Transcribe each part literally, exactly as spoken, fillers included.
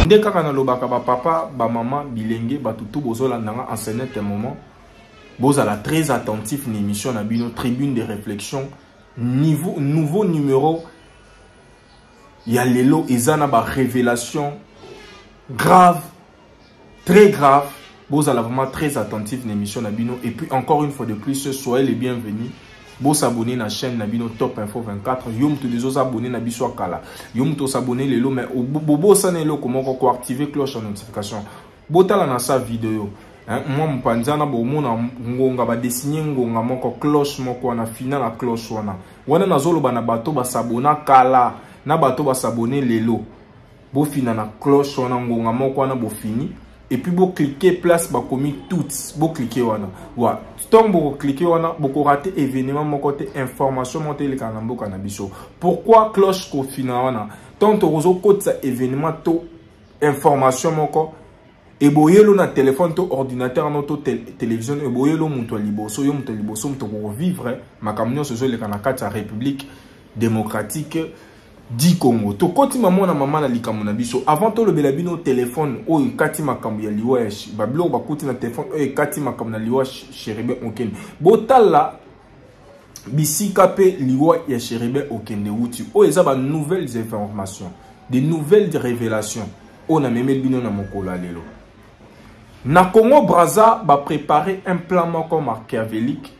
Nde kaka na lobaka ba papa, ba maman, bilenge, ba tutu bozola nanga en ce moment. Bozala très attentif une émission na bino tribune de réflexion niveau nouveau numéro. Il y a lelo ezana ba révélation grave, très grave. Bozala vraiment très attentif une émission na bino et puis encore une fois de plus soyez les bienvenus. Bo s'abonner na chaîne Nabino Top Info vingt-quatre. Yom to des abonnés na biso kala. Yom to s'abonner les lo mais bobo sanelo comment ko activer cloche de notification. Botala na sa vidéo. Hein, moi mpanzana bo mona ngonga ba dessiner ngonga moko cloche moko na final la cloche wana. Wana nazolo bana bato ba s'abona kala na bato ba s'abonner lelo. Bo fina na cloche wana ngonga moko wana bo fini. Et puis vous cliquez place ba commis toutes vous cliquez wana wa tant vous cliquez wana vous rater événement mon côté information monter le kanambo kanabiso pourquoi cloche ko fina wana tant rozo côté ça événement to information moko et boyelo na téléphone to ordinateur no to télévision et boyelo muntu liboso yo muntu liboso muntu ko vivre makamnyo sozo le kanakata république démocratique di Congo. To koti maman na maman na likambo na biso. Avant to le belabino téléphone o kati makambo ya liwa ya bablo ba koti na téléphone o kati makambo na liwa Chéribe Okende. Botala bisika pe liwa ya Chéribe Okende wuti. O eza ba nouvelles informations, des nouvelles révélations. O na meme bino na mokolo lelo. Na Congo Brazza ba préparer un plan moko machiavélique.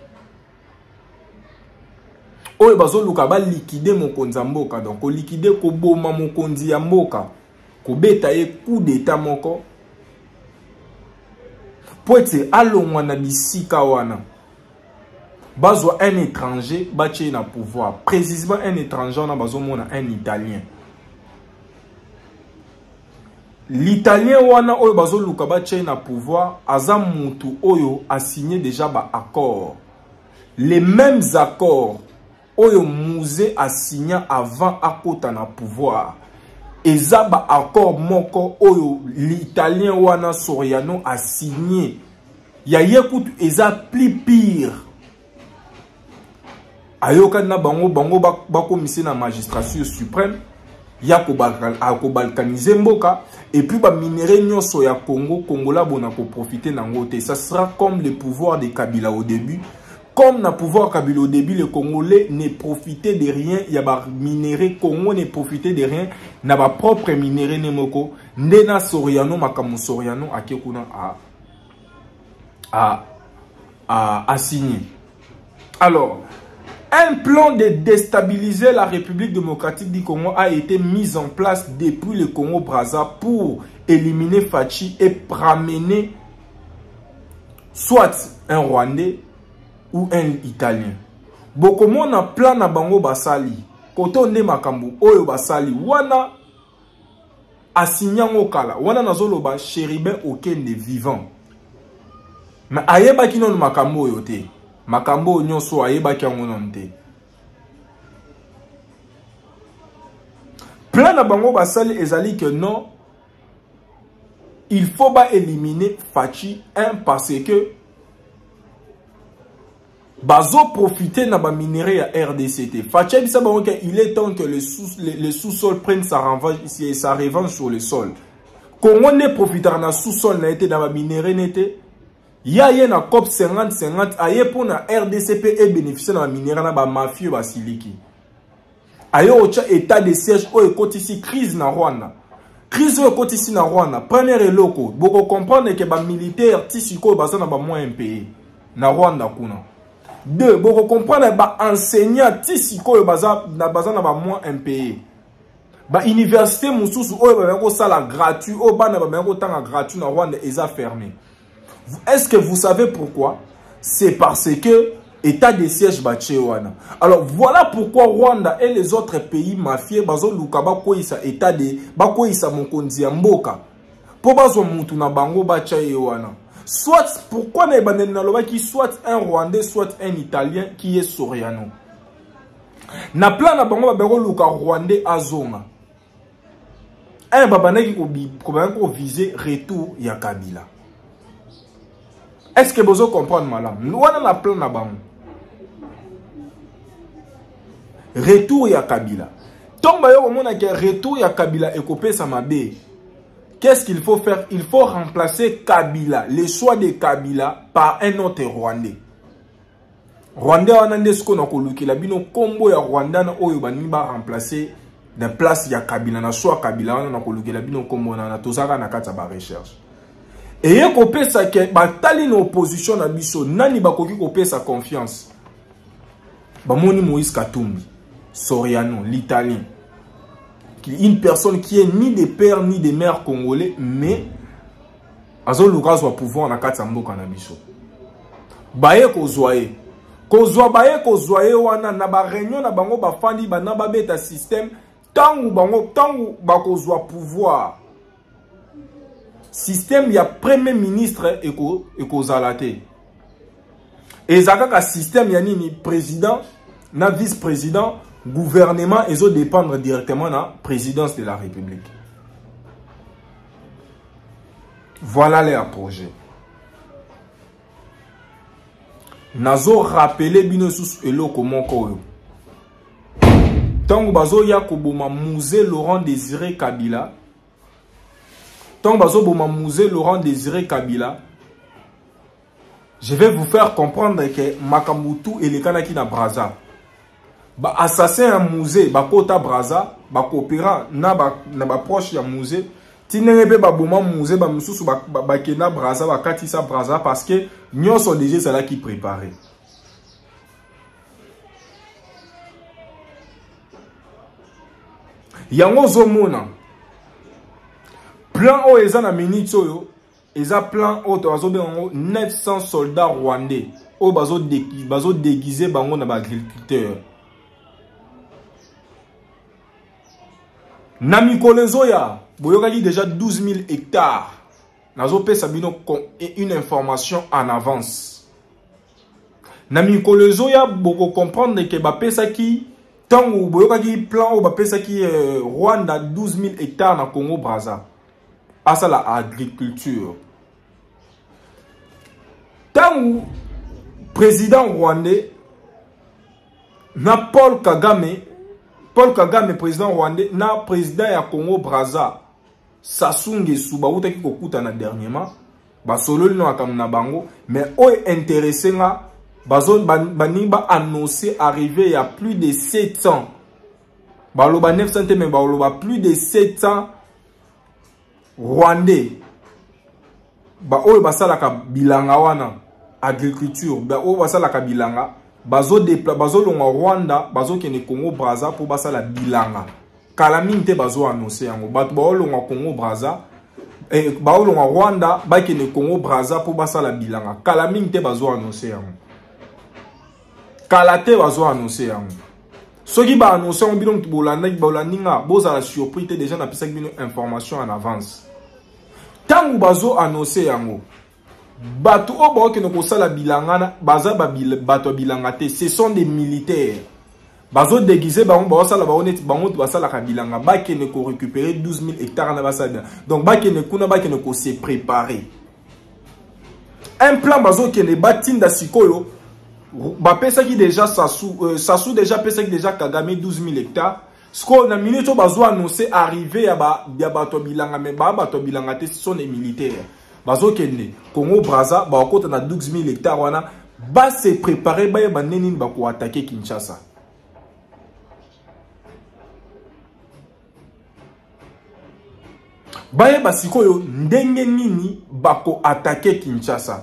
Oye bazo luka ba liquider mokonzi ya mboka donc ko liquider ko boma mokonzi ya mboka ko beta ye coup d'état moko poete alongwa na bisika wana bazwa un étranger bache na pouvoir précisément un étranger na bazo mona un italien l'italien wana oyo bazo luka bache na pouvoir aza mutu oyo a signé déjà ba accord les mêmes accords Oyo Mouzé a signé avant akota na pouvoir. Eza ba accord moko oyo l'italien wana Soriano a signé. Ya yekut eza plus pire. Ayoka na bango bango bako mise na magistrature suprême. Ya ko balkaniser mboka et puis ba minéré nyonso ya Congo Congola bona ko profiter nango te. Ça sera comme le pouvoir de Kabila au début. Comme na pouvoir Kabila au début, les Congolais ne profitaient de rien. Il y a des minéraux, Congo ne profitait de rien. Na ba propre minéraux nemoko. Ndena Soriano, Makamu Soriano, a Kekuna a, a, a, a signé. Alors, un plan de déstabiliser la République démocratique du Congo a été mis en place depuis le Congo Brazza pour éliminer Fachi et ramener soit un Rwandais ou un italien. Boko mona plan na bango basali. Koto nde makambu oyo basali. Wana asignan okala. Wana nazolo ba Chéribe Okende vivant. Mais ayeba ki non makambu oyo te. Makambu nyonso ayeba ki yango non te. Plan na bango basali ezali que non. Il faut ba éliminer Fachi un parce que bazo profiter na ba minerai ya R D C T. Fachi bisa ba que il est temps que le sous le, le sous-sol prenne sa revanche sa revanche sur le sol. Congo ne profitera na sous-sol na été na ba minerai nete. Ya ye na COP cinquante cinquante aye pour na R D C P et bénéficier na ba minerai na ba mafieux ba siliki. Aye ocha état de siège o ekoti ici crise na Rwanda. Crise o ekoti ici na Rwanda. Premier eloko, boko comprendre que ba militaire tisiko baza na ba moins payé na Rwanda kuna. Deux, vous comprenez, bah enseignant tisiko yo baza na baza na ba moins impayé. Bah université mususu oyo ba ko sala gratuit o bana ba ko tanga gratuit na Rwanda eza fermé. Est-ce que vous savez pourquoi? C'est parce que état de siège bache wana. Alors voilà pourquoi Rwanda et les autres pays mafieux bazo luka ba ko isa état de ba ko isa mokonzi ya mboka. Po bazo mutu na bango bacha wana. Soit, pourquoi ne qui soit un Rwandais, soit un Italien qui est Soriano. Na plan na bango ba luka Rwandais azonga. Un babane qui ko viser retour ya Kabila. Est-ce que vous comprenez malam? Nous on a plan na bango. Retour ya Kabila. Tomba yo mona que retour ya Kabila ekopé sa mabe. qu'est-ce qu'il faut faire? Il faut remplacer Kabila, le choix de Kabila, par un autre Rwandais. Rwandais, on a dit ce qu'on a coloqué. La bino combo ya Rwanda, on va remplacer la place ya Kabila. Na choix Kabila, on a coloqué. La bino combo, on a tout ça, on a quatre ba recherche. Et il faut que ça que batali na opposition na biso, nani ba koki kopé sa confiance. Ba moni Moïse Katumbi, Soriano, l'Italien. Une personne qui est ni de père ni de mère congolais, mais azo luka wa pouvoir na kati mboka na biso. Baye ko zoye. Ko zoa baye ko zoye wana na ba réunion na bango ba fandi ba na ba beta système tangu bango tangu ba ko zoa pouvoir. Système ya premier ministre eko eko zalate. Et zakaka système ya nini président na vice-président gouvernement et zo dépendre directement de la présidence de la République. Voilà les projets. Nazo rappelé binosus eloko moko. Tango bazo ya koboma musée Laurent Désiré Kabila. Tango bazo boma musée Laurent Désiré Kabila. Je vais vous faire comprendre que Makamutu et les Kanaki na Braza. Ba assassin à musée, ba kota Braza, ba coopérant na ba na ba proche ya musée. Tinenge ba boma musée ba mususu ba ba kena Braza ba katisa Braza parce que nyon sont déjà cela qui préparé. Yango zomona. Plan o eza na minute oyo, eza plan o to azo bengo neuf cents soldats rwandais o bazo déguisé bazo déguisé bango na ba agriculteur. Namikolo Zoya, boyokaki déjà douze mille hectares. Nazo pe sabino une information en avance. Namikolo Zoya, boko comprendre que ba pesa ki tango boyokaki plan o ba pesa ki euh, Rwanda douze mille hectares na Congo Brazza. Asa la agriculture. Tango président rwandais na Paul Kagame Paul Kagame, président rwandais, na président ya Congo Brazza, Sassou Nguesso, ba uta ki kokuta na dernièrement, ba solo lino akamna bango, mais o intéressé nga, bazo bani ba annoncé arrivé il y a plus de sept ans. Ba loba neuf cents mais ba loba plus de sept ans rwandais. Ba o basala ka bilanga wana agriculture, ba o basala ka bilanga. Bazo dépla bazo longa Rwanda bazo kene Congo Brazza pour basa la bilanga kalaminte bazo annoncé yango bato ba longa Congo Brazza et ba longa Rwanda ba kene Congo Brazza pour basa la bilanga kalaminte bazo annoncé yango kalate bazo annoncé yango soki ba annoncé on bilong bolanda bolandinga boza la surprise déjà na pisa bino information en avance tangu bazo annoncé yango. Bato obo ke no kosala bilangana baza ba bato bilanga te, ce sont des militaires. Bazo déguisé ba on ba sala ba honnête ba on ba sala ka bilanga ba ke ne ko récupérer douze mille hectares na basada. Donc ba ke ne kuna ba ke ne ko se préparer. Un plan bazo ke ne batinda sikoyo ba pesa ki déjà Sassou euh, Sassou déjà pesa ki déjà Kagame douze mille hectares. Sko na minute bazo annoncer arrivé ya ba ya bato bilanga mais ba bato bilanga te, ce sont des militaires. Bazo kende Congo Brazza ba okota na douze mille hectares wana ba se préparer ba ba neni ba ko attaquer Kinshasa. Ba ba sikoyo ndenge nini ba ko attaquer Kinshasa.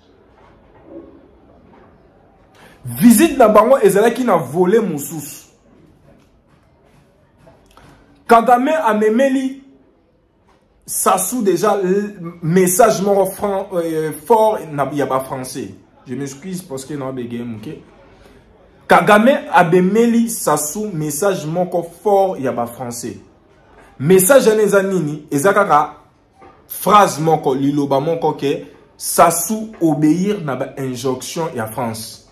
Visite na bango ezalaki na voler mususu. Kagame a memeli Sassou déjà message euh, fort il y a pas français. Je m'excuse parce que non begem OK. Kagame abemeli Sassou message moko fort il y a pas français. Message anezanini ezakaka phrase moko liloba moko ke Sassou obéir na ba injonction ya France.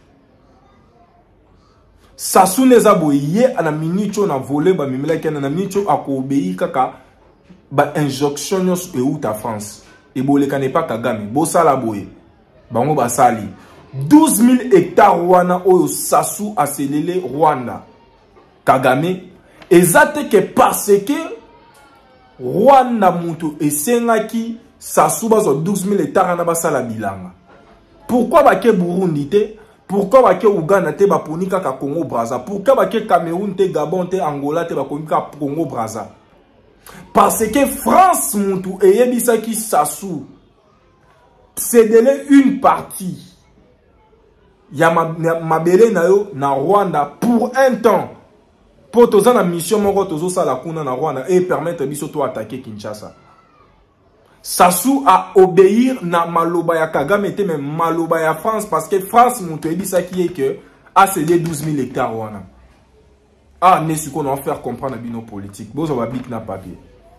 Sassou neza boye ana minute na voler ba mimela ke na minute ako obéir kaka ba injonction nyos e ou ta France et bolé kané pas Kagame bo sala boye bango ba sali douze mille hectares wana oyo Sassou aselele Rwanda Kagame ezate que parce que Rwanda mutu esengaki Sassou bazo douze mille hectares na basala bilanga. Pourquoi bake Burundi te? Pourquoi bake Uganda te baponi kaka Congo Brazza? Pourquoi bake Cameroun te, Gabon te, Angola te baponi kaka Congo Brazza? Parce que France mutu eyebisaki Sassou cédele une partie ya mabele na yo na Rwanda pour un temps. Pour toza na mission moko tozo sala kuna na Rwanda et permettre biso to attaquer Kinshasa. Sassou a obéir na maloba ya Kagame te, mais maloba ya France, parce que France monte ebisaki que a cédé douze mille hectares wana. Ah, ne ce qu'on va faire comprendre bino politique. Bozo va bik na papier.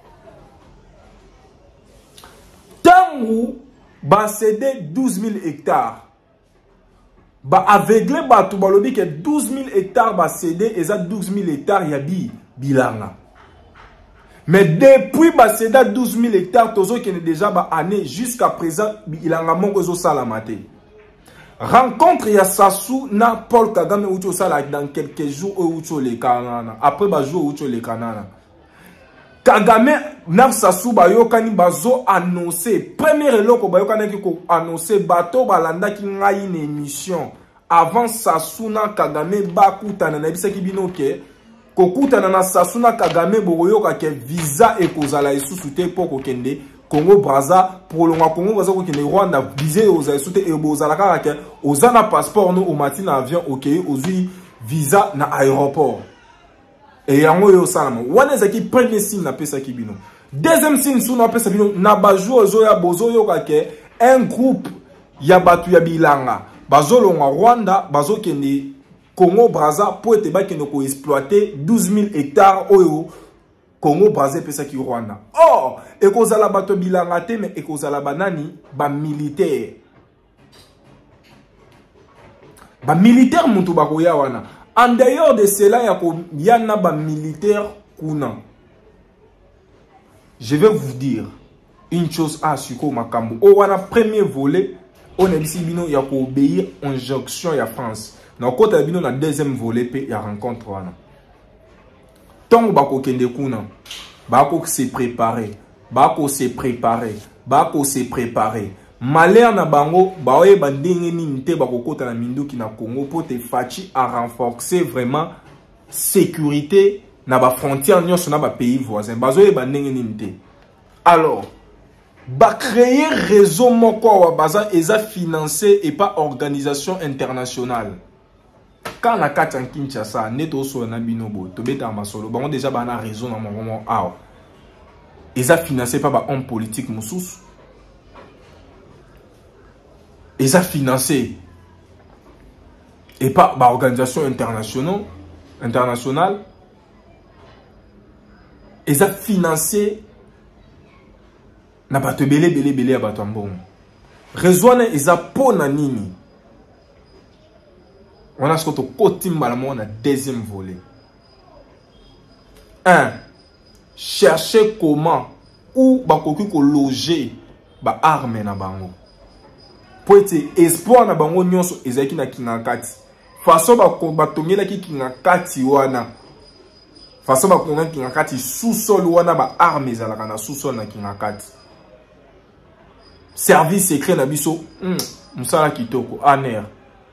Tangu ba cédé douze mille hectares. Ba aveuglé ba tout balobi que douze mille hectares ba cédé et ça douze mille hectares yabi bilanga. Mais depuis ba cédé douze mille hectares tozo qui est déjà ba année jusqu'à présent bilanga mongo zo salamate. Rencontre ya Sassou na Paul Kagame ucho sala dans quelques jours au ucho le kanana. Après ba jour ucho le kanana. Kagame na Sassou ba yokani bazo annoncé premier eloko ba yokani ki ko annoncé bato balanda ki ngai une émission avant Sassou na Kagame ba kutana na bisa ki bino ke ko kutana na Sassou na Kagame boyoka ke visa e kozala esusu te poko kende Congo Brazza pour le Congo Brazza ko kende Rwanda visa aux esusu te e bozala ka ke ozana passeport no o matina avion okay ozui visa na aéroport. Et yango yo salama wana zaki premier signe na pesa kibino. Deuxième signe sous na pesa bino na bajo zo ya bozo yo ka ke un groupe ya batu ya bilanga bazolo nga Rwanda bazo kende Congo Brazza pour te ba kende ko exploiter douze mille hectares oyo Congo Brazza pesa ki Rwanda. Oh, e ko zala bato bilanga te mais e ko zala banani ba militaire. Ba militaire muntu ba ko ya wana. En dehors de cela, il y a un militaire kuna. Je vais vous dire une chose à Suko Makambo. Au premier volet, on a dit qu'il y a obéir aux injonctions de la France. Dans le deuxième volet, il y a rencontre. Tant que kende kuna, bako se préparer, bako se préparer, bako se préparer. Malheur na bango baoye bandenge ni nte bakokota na minduki na Congo pour te fachi à renforcer vraiment sécurité na ba frontière nyonso na ba pays voisins bazoye bandenge ni nte. Alors ba créer réseau moko wa baza eza financé et pas organisation internationale. Quand la kati en Kinshasa neto so na binobo to beta masolo bango déjà bana réseau na moment ah eza financé par ba homme politique mususu. Et ça financé et pas par organisation internationale internationale et ça financé n'a pas te belé belé belé à batambon raison et ça pona nini on a ce que côté malamon on a deuxième volet un chercher comment ou bakoki ko loger ba arme na bango. Pour être espoir na bango nyonso ezaki na kingakati façon ba batongela ki kingakati wana façon ba konga kingakati sous-sol wana ba armes ezalaka na sous-sol na kingakati service secret na biso mm, musala kitoko aner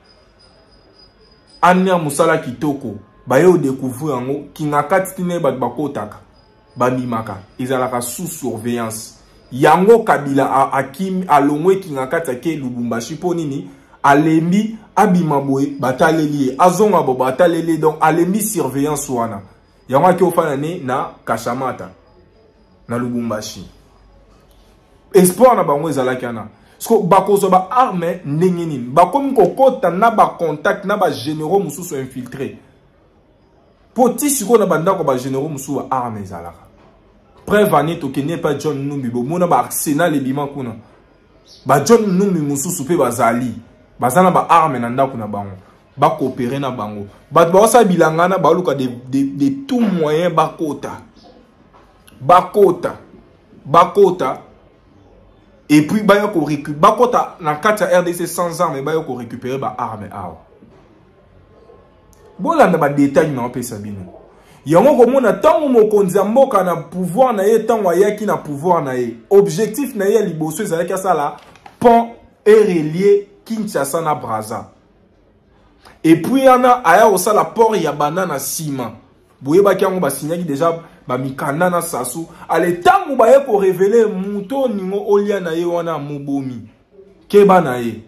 aner musala kitoko ba yo découvrir yango kingakati tine ba bakotaka ba bimaka ezalaka sous surveillance. Yango Kabila a akim alongwe kingakata ke Lubumbashi po nini alembi abimaboy bataleli azonga bo bataleli donc alembi surveillance wana yango ke ofana ne na Kashamata na Lubumbashi espoir na bango ezalaki ana sko bakozo ba arme ndenge nini bakomi kokota na ba contact na ba généraux mususu infiltré poti siko na bandako ba généraux mususu ba arme ezalaka. Preuve année to kenye pas John Numbi bo mona ba arsenal ebima kuna ba John Numbi mususu pe bazali bazana ba arme na ndako na bango ba coopérer na bango ba ba sa bilangana ba luka de de, de tout moyen ba kota ba kota ba kota et puis ba yo ko récupérer ba kota na kati R D C sans arme ba yo ko récupérer ba arme awa bolanda ba détail na pesa bino yango komona tango mokonzi ya mboka na pouvoir na ye tango ayaki na pouvoir na ye objectif na ye liboso ezalaki asala pont et relier Kinshasa na Brazza. Et puis yana aya osala port ya banana sima boye baki yango basignaki déjà ba mikanda na sasu ale tango baye ko révéler muto ningo olia na ye wana mobomi keba na ye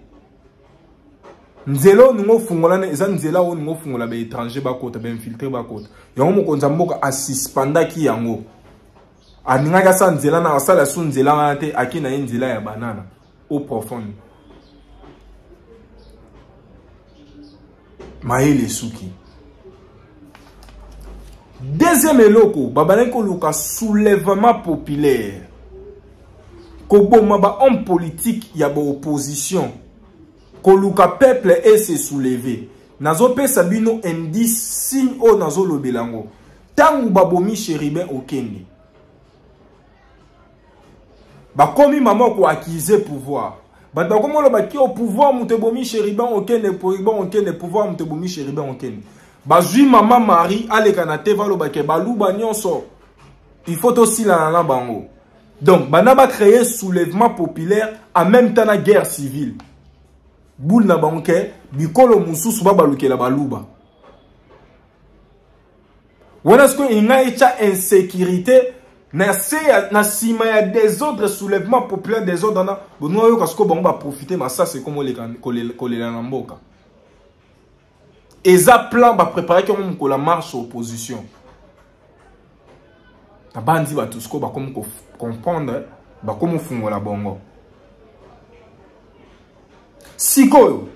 nzelo ningo fungola na eza nzela o ningo fungola ba étranger ba kota ba infiltrer ba kota yango mokonza mboka asispandaki yango aningaka sa nzela na asala su nzela wana te akina ye nzela ya banana au profond maele suki. Deuxième eloko, babane ko luka soulèvement populaire. Kobo maba homme politique ya ba opposition. Ko luka peuple et se soulever. Nazo pe sabino indice signe o nazo lobelango. Tangu babomi Chéribin Okende. Ba komi maman ko accuser pouvoir. Ba komo lo ba ki au pouvoir mutebomi Chéribin Okende pouvoir Okende pouvoir mutebomi Chéribin Okende. Bazui maman Marie aleka na te valo bake baluba nyonso. Il faut aussi la la bango. Donc bana ba créer soulèvement populaire en même temps la guerre civile. Boule na banke bikolo mususu ba balukela baluba. Wana ce que inga echa insécurité na se na sima ya des autres soulèvements populaires des autres na bonwa yo kasko bango ba profiter mais ça c'est comme les kolela na mboka. Et ça plan va préparer comme la marche opposition. La bandi va tout ce qu'on va comprendre, va comment font la bongo. Siko,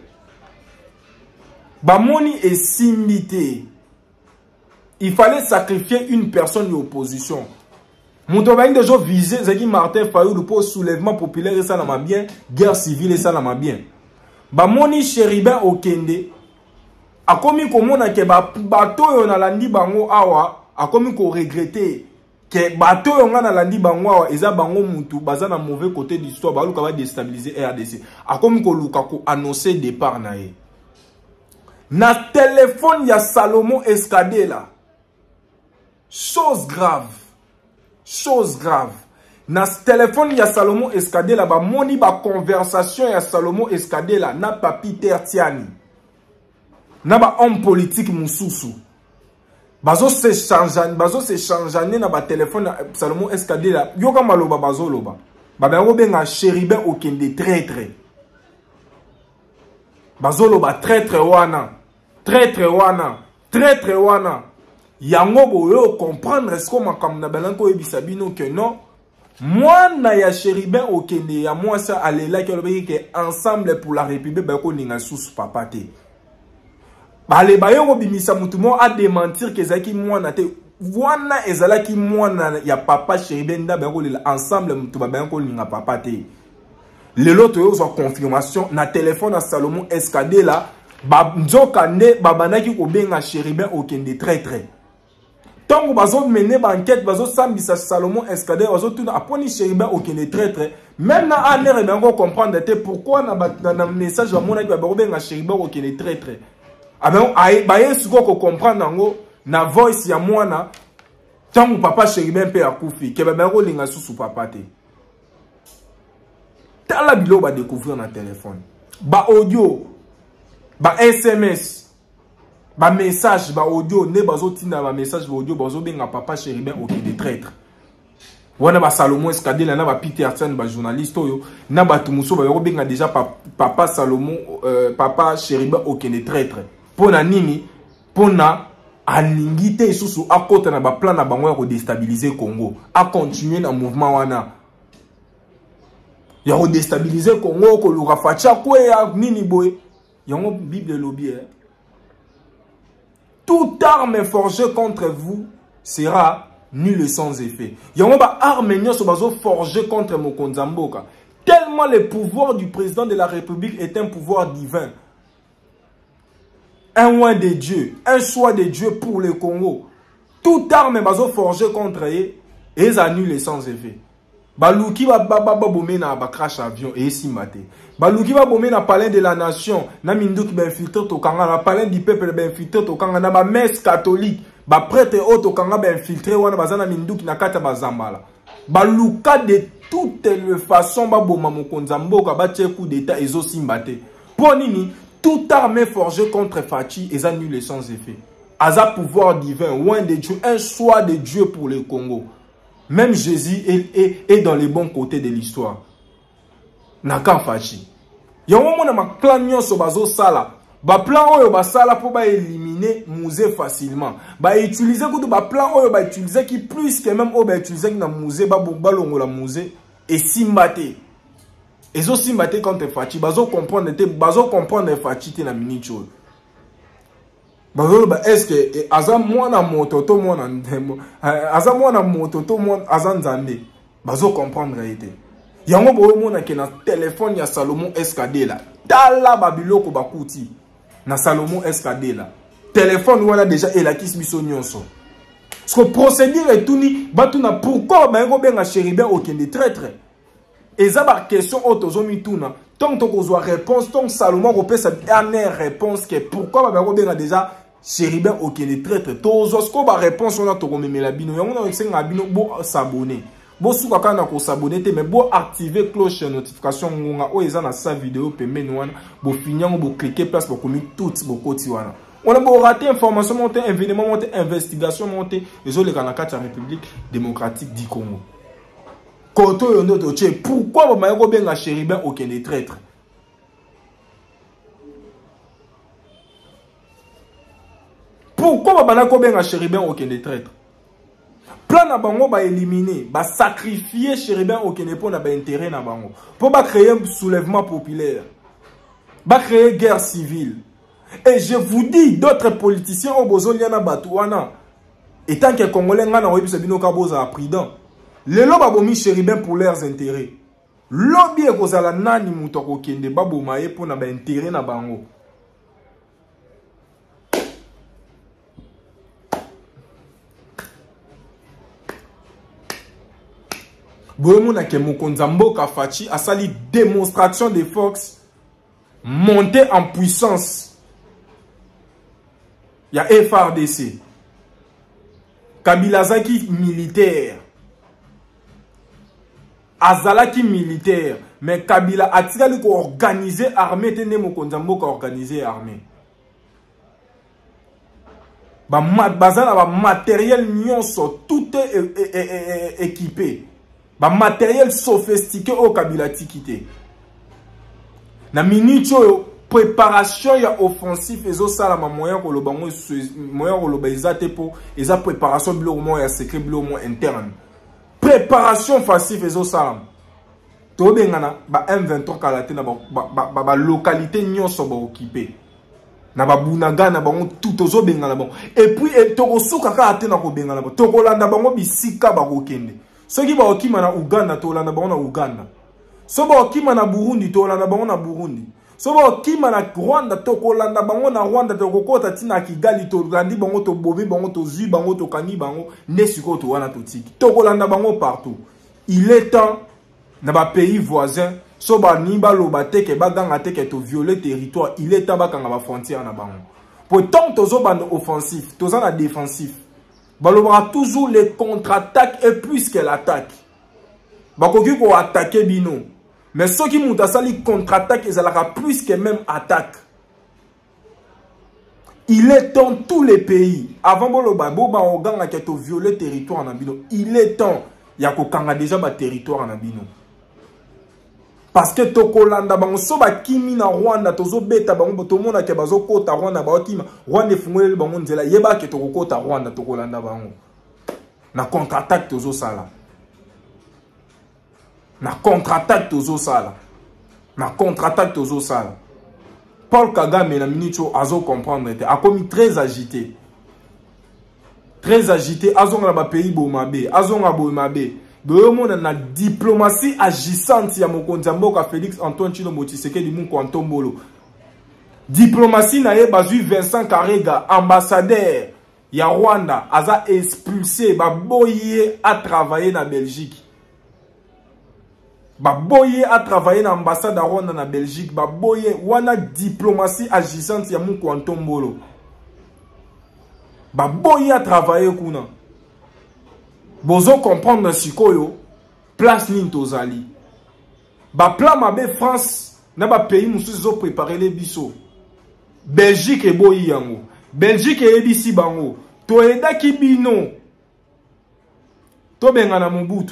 bamoni et simité. Il fallait sacrifier une personne de l'opposition. Mon travail déjà visé, c'est Martin Fayou pour soulèvement populaire et ça l'a bien, guerre civile et ça l'a bien. Bamoni Chéribin Okende. Akomi komona ke bato yo na landi bango awa akomi ko regretter ke bato yo na landi bango awa eza bango mutu baza na mauvais côté de l'histoire ba luka ba déstabiliser R D C akomi ko luka ko annoncer départ na ye na téléphone ya Salomon Escadela chose grave chose grave na téléphone ya Salomon Escadela ba moni ba conversation ya Salomon Escadela na papi Tertiani na ba homme politique mususu bazo se changeane bazo se changeane na ba téléphone Salomon Escadela yoka maloba bazo loba ba bango benga Chéribin Okende traître bazo loba traître wana traître wana traître wana yango boyo comprendre ce que makam na balanko ebisa bino que non moi na ya Chéribin Okende ya moi ça alela ke lobi ke ensemble pour la République ba ko ninga susu papate. Bale bayo bimisa mutumo a démentir que zaki mwana te wana ezalaki mwana ya papa Chéribin nda bango ensemble mutu ba bango linga papa te le loto yo zo confirmation na téléphone à Salomon Escadela ba nzoka ne babanaki ko benga Chéribin Okende traître tango bazo mener ba enquête bazo sambisa Salomon Escadela bazo tuna aponi Chéribin Okende traître même na anere bango comprendre te pourquoi na na message ba mona ki ba benga Chéribin Okende traître. Ah ben, aïe, ce qu'on comprend dans na voice ya mwana, tant papa Chéribin pe akufi, ke ba bango linga susu papa te. Tala bilo ba découvrir na téléphone. Ba audio, ba S M S, ba message, ba audio, ne bazo tina ba message, ba audio, bazo benga papa Chéribin Okende traître. Wana ba Salomon Escadela na ba Peter Artsan ba journaliste oyo, na ba tumuso ba yo benga déjà papa Salomon, euh, papa Chéribin Okende traître. Pona nini pona alingite susu akota na ba plan na bango ya ko déstabiliser Congo a continuer na mouvement wana ya ko déstabiliser Congo ko luka facha kwe ya nini boy yango Bible lobby eh? Toute arme forgée contre vous sera nulle sans effet. Yango ba arme nyoso bazo forgée contre Mokonza Mboka tellement le pouvoir du président de la République est un pouvoir divin. Un oin de Dieu, un choix de Dieu pour le Congo. Toute arme bazo forgée contre eux, et annulent sans effet. Balouki va bomber na ba crash avion et si maté. Balouki va bomber na palais de la nation, na mindouk ben filtre to kanga na palais du peuple ben filtre to kanga na ba messe catholique, ba prêtre auto kanga ba infiltré wana bazana minduki na kata bazambala ba luka de toutes les façons ba boma mokonza mboka ba tie coup d'état ezo simbate ponini toute armée forgée contre Fachi est annulée sans effet. Aza pouvoir divin, loin de Dieu, un choix de Dieu pour le Congo. Même Jésus est, est, est dans les bons côtés de l'histoire. Naka Fachi. Yongo mona ma plan nyonso bazo sala. Ba plan oyo ba sala pour ba éliminer musée facilement. Ba utiliser kutu ba plan oyo ba utiliser qui plus que même oyo ba utiliser na musée ba balongo la musée et simbate. Ezo simbate contre Fachi, bazo comprendre te bazo comprendre Fachi te na minute oyo. Bazo ba est-ce que aza mwana moto to mwana ndemo aza mwana moto to mwana aza nzambe bazo comprendre ete. Yango boyo mona ke na téléphone ya Salomon S K D la. Tala babiloko bakuti na Salomon S K D la. Téléphone wana déjà elakisi biso nyonso. Parce que procédure et tout ni batuna pourquoi ba ngo benga chérubin okende traître. Et ça, la question autosomi tuna. Tant que tu as réponse, tant que Salomon repère cette dernière réponse, que pourquoi on a déjà chérubin aucun traître. Tozosko ba réponse on a to rememé la bino. On a essayé ngabino bo s'abonner. Bo souka kana ko s'abonner te mais bo activer cloche notification ngonga o eza na sa vidéo pembeni wana bo finir bo cliquer place bo commis tout bo koti wana. On a beau rater information monter événement monter investigation monter les autres les canacats de la République démocratique du Congo. Pourquoi vous m'avez bien la chérubin aucun des traîtres? Pourquoi vous m'avez bien la chérubin aucun des traîtres? Plan na bango ba éliminer, ba sacrifier chérubin aucun des pour na ba intérêt na bango. Pour ba créer un soulèvement populaire. Ba créer guerre civile. Et je vous dis d'autres politiciens au besoin na batouana. Et tant que Congolais ngana oyebi se bino ka boza prudent. Les lobes ont mis chérubin pour leurs intérêts. Lobby est cause à la nani moutoko kende babo maye pour n'avoir intérêt na bango. Boyemo na ke mokonza mboka Fachi a sali démonstration de force montée en puissance. Il y a F R D C. Kabila Zaki militaire. Azalaki militaire, mais Kabila a tiré pour organiser armée, tene mokonza mboka organiser armée. Ba bazana ba matériel nyonso, tout est équipé. Ba matériel sophistiqué au Kabila tikité. Na minute préparation ya offensif ezo sala ma moyen ko lo bango moyen ko lo ba ezate po eza préparation bilo mo ya secret bilo mo interne. Préparation facile et au salam. Tobengana ba M vingt-trois kalate na ba ba ba, ba localité nyonso ba occupé. Na ba bunaga na bango tout ozo bengana bon. Et puis e toko suka ka ate na ko bengana bon. Toko landa bango bisika ba kokende. Soki ba okima na Uganda to landa bango na Uganda. So ba okima na Burundi to landa bango na Burundi. So ba okima na Rwanda toko landa bango na Rwanda toko kota tina Kigali to landi bango to bobi bango to zui bango to kani bango nesiko to wana to tiki. Toko landa bango partout. Il est temps na ba pays voisins so ba niba lo ba teke ba ganga teke to violer territoire. Il est temps ba kanga ba frontière na bango. Pour tant tozo bande offensif, tozo na défensif. Ba lo bra toujours les contre-attaques et plus que l'attaque. Ba koki ko attaquer bino. Mais ceux qui m'ont sali contre-attaque, ils ont plus que même attaque. Il est temps tous les pays. Avant Boloba, Boba Oganga qui a violé le territoire en Abino. Il est temps. Il y a qu'au déjà le territoire en Abino. Parce que Tokolanda, bango soba kimi na Rwanda, tozo beta bango tomo na kebazo kota Rwanda, ba kima Rwanda fungwe bango nzela yeba ke toko kota Rwanda Tokolanda bango. Na contre-attaque tozo sala. Na contre-attaque tozo sala. Na contre-attaque tozo sala. Paul Kagame na minute azo comprendre était a commis très agité. Très agité azonga ba pays bomabe, azonga bomabe. Boyomo na diplomatie agissante ya mokonza mboka Félix Antoine Tshilombo Tshisekedi Mungu Antombolo. Diplomatie na ye bazui Vincent Karega, ambassadeur ya Rwanda, aza expulsé ba boye à travailler na Belgique. Baboye a travaillé dans l'ambassade de Rwanda na Belgique. Baboye wana diplomatie agissante ya Mungu Antombolo. ba boyi a travailler kuna. Bozo comprendre sikoyo place nini tozali. Ba plan mabe France na ba pays mususu zo préparer les biso. Belgique e boyi yango. Belgique e ebisi bango. To eda ki bino. To bengana Mobutu.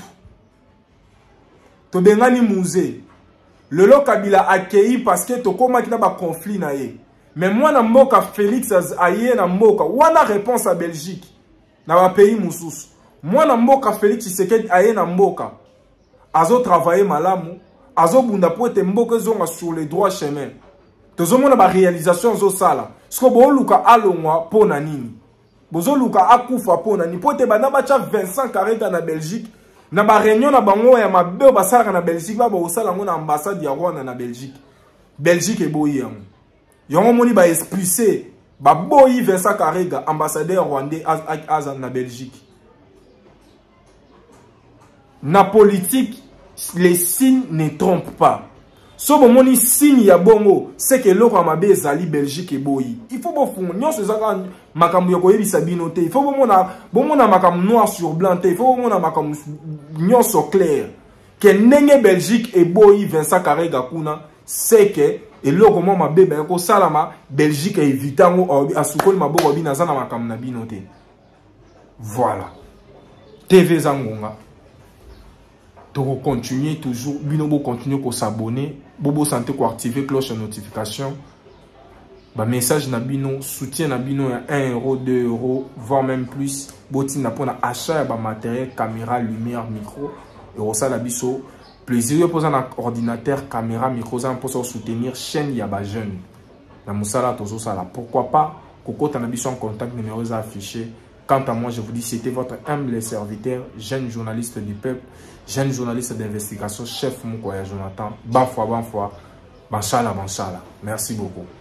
To bengani Musée. Le lo Kabila accueilli parce que to koma ki na ba conflit na ye. Mais moi na mboka Félix aye na mboka. Wana réponse à Belgique. Na ba pays mususu. Moi na mboka Félix Tshisekedi aye na mboka. Azo travailler malamu. Azo bunda po ete mboka zonga sur les droits chemins. Tozo mona ba réalisation zo sala. Sko bo luka alongwa po na nini. Bozo luka akufa po na ni po ete bana bacha Vincent Karega na Belgique. Na ba réunion na bango ya mabe ba sala na Belgique ba bo sala ngona ambassade ya Rwanda na Belgique. Belgique e boyi yango. Yango moni ba expulser ba boyi Vincent Karega ambassadeur rwandais az na Belgique. Na politique, les signes ne trompent pas. So bon moni signe ya bongo, c'est que l'oko amabe zali Belgique et boyi. Il faut bon fond, nyon se zaka makambu yoko yebisa bino te. Il faut bon mona, bon mona makambu noir sur blanc te. Il faut bon mona makambu nyon so clair. Que nenge Belgique et boyi Vincent Karega kuna, c'est que et l'oko mo mabe ben ko salama Belgique et evitango asukoli maboko bina zana makambu na bino te. Voilà. T V Zangonga. Pour continuer toujours, binobo continuer pour s'abonner, bobo santé pour activer cloche de notification. Bah message na bino, soutien na bino à un euro, deux euros, voire même plus. Boti na pour achat bah matériel, caméra, lumière, micro. Et ça la biso. Plaisir de poser un ordinateur, caméra, micro, ça pour soutenir chaîne yaba jeune. La moussala tozo sala. Pourquoi pas? Coco tanabiso en contact numéro affiché. Quant à moi, je vous dis, c'était votre humble serviteur, jeune journaliste du peuple, jeune journaliste d'investigation, chef Moukoya Jonathan. Bonne fois, bonne fois. Banchala, banchala. Merci beaucoup.